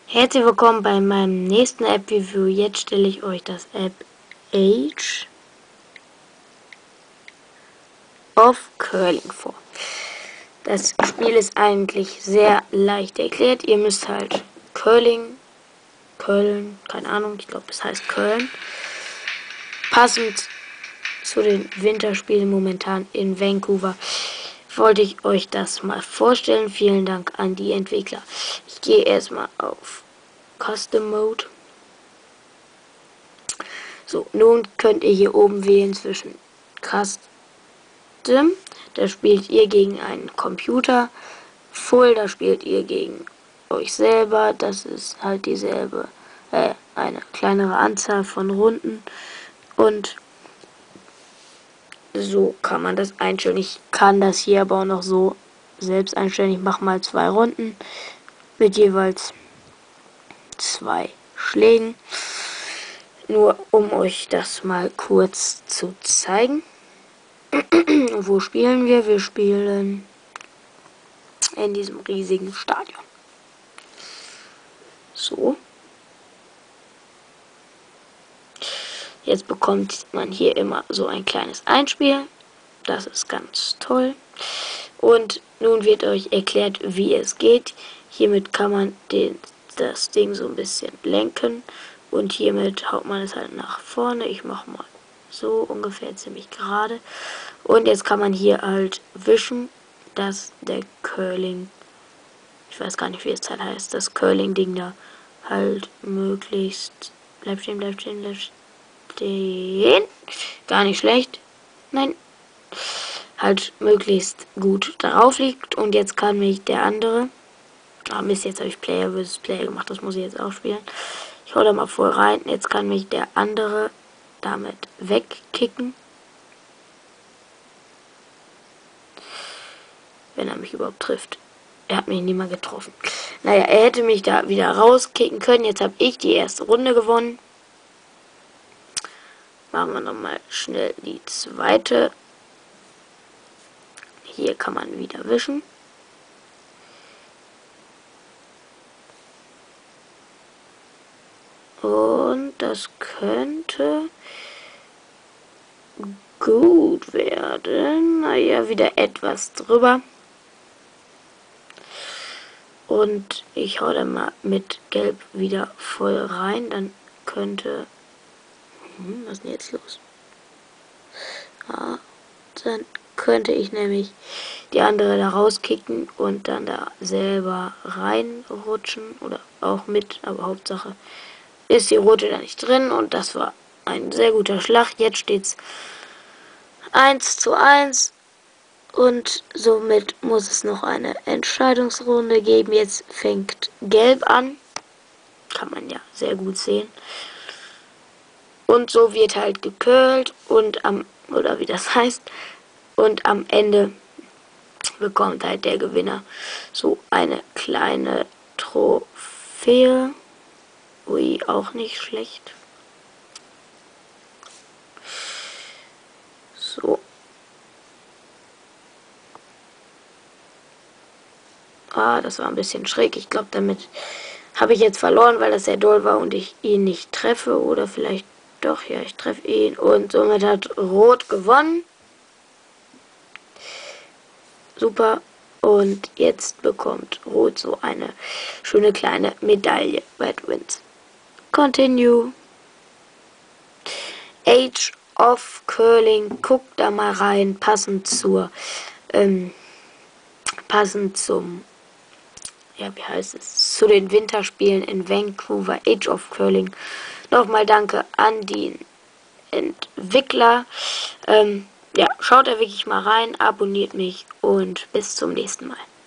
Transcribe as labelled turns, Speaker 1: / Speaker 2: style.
Speaker 1: Herzlich willkommen bei meinem nächsten App-Review. Jetzt stelle ich euch das App Age of Curling vor. Das Spiel ist eigentlich sehr leicht erklärt. Ihr müsst halt Köln, keine Ahnung, ich glaube es heißt Köln, passend zu den Winterspielen momentan in Vancouver, wollte ich euch das mal vorstellen. Vielen Dank an die Entwickler. Ich gehe erstmal auf Custom Mode. So, nun könnt ihr hier oben wählen zwischen Custom, da spielt ihr gegen einen Computer, Full, da spielt ihr gegen euch selber, das ist halt dieselbe, eine kleinere Anzahl von Runden und so kann man das einstellen. Ich kann das hier aber auch noch so selbst einstellen. Ich mache mal 2 Runden mit jeweils 2 Schlägen. Nur um euch das mal kurz zu zeigen. Wo spielen wir? Wir spielen in diesem riesigen Stadion. So. Jetzt bekommt man hier immer so ein kleines Einspiel. Das ist ganz toll. Und nun wird euch erklärt, wie es geht. Hiermit kann man das Ding so ein bisschen lenken. Und hiermit haut man es halt nach vorne. Ich mache mal so ungefähr ziemlich gerade. Und jetzt kann man hier halt wischen, dass der Curling, ich weiß gar nicht, wie es halt heißt, das Curling-Ding da halt möglichst, bleib stehen, gar nicht schlecht, nein, halt möglichst gut darauf liegt. Und jetzt kann mich der andere, Mist, jetzt habe ich Player vs. Player gemacht, das muss ich jetzt auch spielen. Ich hau da mal voll rein, jetzt kann mich der andere damit wegkicken. Wenn er mich überhaupt trifft. Er hat mich nie mal getroffen. Naja, er hätte mich da wieder rauskicken können. Jetzt habe ich die erste Runde gewonnen. Machen wir nochmal schnell die zweite. Hier kann man wieder wischen. Und das könnte gut werden. Naja, wieder etwas drüber. Und ich hau da mal mit Gelb wieder voll rein. Dann könnte... was ist denn jetzt los? Dann könnte ich nämlich die andere da rauskicken und dann da selber reinrutschen. Oder auch mit, aber Hauptsache ist die rote da nicht drin. Und das war ein sehr guter Schlag. Jetzt steht's 1:1. Und somit muss es noch eine Entscheidungsrunde geben. Jetzt fängt Gelb an. Kann man ja sehr gut sehen. Und so wird halt gekörlt und oder wie das heißt. Und am Ende bekommt halt der Gewinner so eine kleine Trophäe. Ui, auch nicht schlecht. So. Das war ein bisschen schräg. Ich glaube, damit habe ich jetzt verloren, weil das sehr doll war und ich ihn nicht treffe. Oder vielleicht doch, ja, ich treffe ihn. Und somit hat Rot gewonnen. Super. Und jetzt bekommt Rot so eine schöne kleine Medaille. Red wins. Continue. Age of Curling. Guckt da mal rein. Passend zum ja, wie heißt es, zu den Winterspielen in Vancouver, Age of Curling. Nochmal danke an die Entwickler. Ja, schaut da wirklich mal rein, abonniert mich und bis zum nächsten Mal.